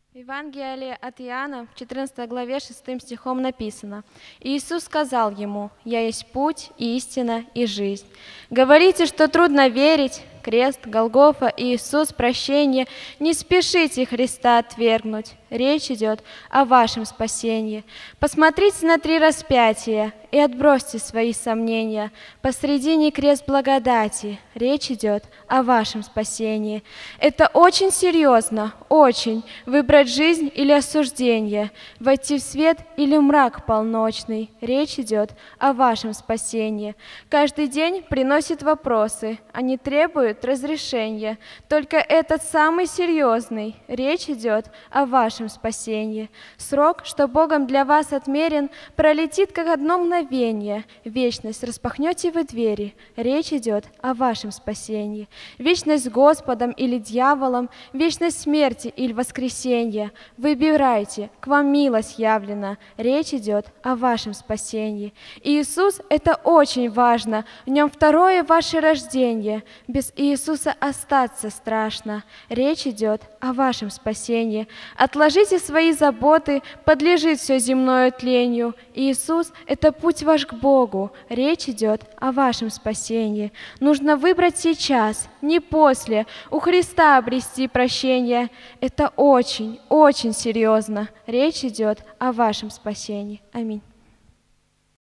В Евангелии от Иоанна, в 14 главе, 6 стихом написано: «Иисус сказал ему: „Я есть путь, и истина, и жизнь“». Говорите, что трудно верить, крест, Голгофа, Иисус, прощение, не спешите Христа отвергнуть. Речь идет о вашем спасении. Посмотрите на 3 распятия и отбросьте свои сомнения. Посредине крест благодати. Речь идет о вашем спасении. Это очень серьезно, очень. Выбрать жизнь или осуждение, войти в свет или мрак полночный. Речь идет о вашем спасении. Каждый день приносит вопросы, они требуют разрешения. Только этот самый серьезный. Речь идет о вашем спасении. Срок, что Богом для вас отмерен, пролетит как одно мгновение. Вечность распахнете вы двери. Речь идет о вашем спасении. Вечность с Господом или дьяволом, вечность смерти или воскресенья. Выбирайте, к вам милость явлена. Речь идет о вашем спасении. Иисус — это очень важно. В нем второе ваше рождение. Без Иисуса остаться страшно. Речь идет о вашем спасении. Отложите свои заботы, подлежит все земное тлению. Иисус — это путь ваш к Богу. Речь идет о вашем спасении. Нужно выбрать сейчас, не после, у Христа обрести прощение. Это очень, очень серьезно. Речь идет о вашем спасении. Аминь.